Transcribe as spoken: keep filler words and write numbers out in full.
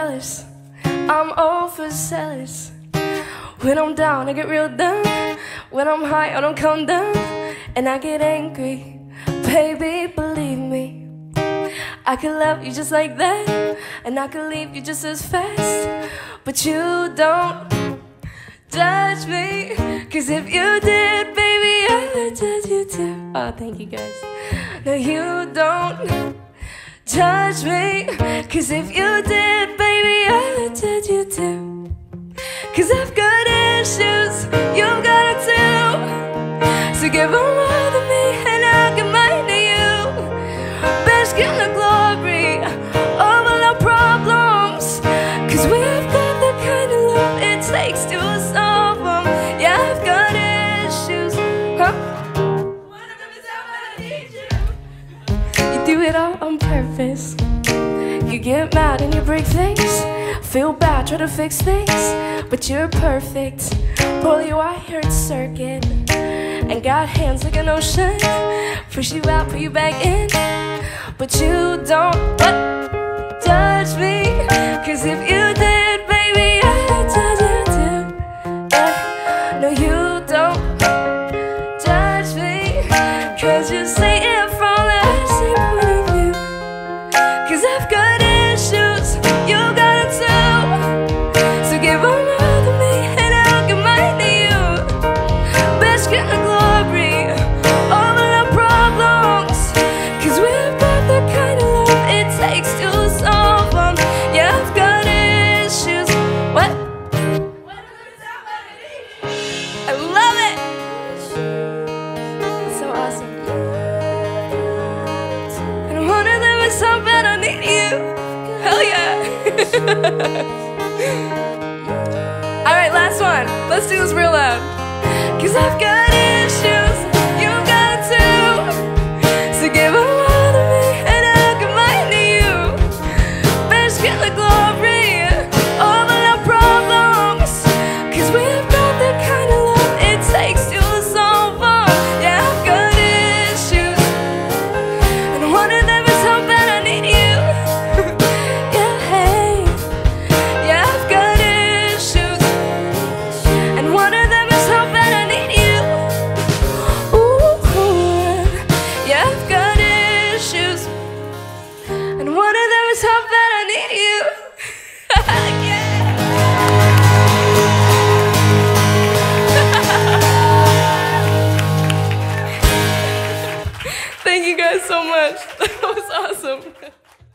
jealous, I'm overzealous. When I'm down, I get real down. When I'm high, I don't come down. And I get angry, baby, believe me. I can love you just like that, and I can leave you just as fast. But you don't judge me, cause if you did, baby, I would judge you too. Oh, thank you guys. No, you don't judge me, cause if you did, baby, I would judge you too. Cause I've got issues, you've got it too. So give them all to me and I'll give mine to you. Bask in the glory of all our problems, cause we've got the kind of love it takes to solve them. Yeah, I've got issues, huh? One of them is how I need you. You do it all on purpose. You get mad and you break things. Feel bad, try to fix things, but you're perfect. Poorly wired circuit, and got hands like an ocean. Push you out, put you back in. But you don't what? Judge me, cause if you did, baby, I'd judge you too. Yeah. No, you don't judge me, cause you say it from the same point of view. Cause I've got issues, you got it too. So give them all to me and I'll give mine to you. Bask in the glory of all our problems, cause we've got the kind of love it takes to solve them. Yeah, I've got issues. What? I love it. It's so awesome. And one of them is so bad I need you. Hell yeah. Alright, last one. Let's do this real loud. Cause I've got issues, you've got it too. So give them all to me and I'll give mine to you. Bask in the glory of all our problems, cause we've got the kind of love it takes to solve them. Yeah, I've got issues, and one of them is how bad I need you. Yeah, hey. Yeah, I've got issues, and one of them is how bad I need you. Ooh, yeah, I've got issues, and one of them is how bad I need you. Yeah. Thank you guys so much. That was awesome.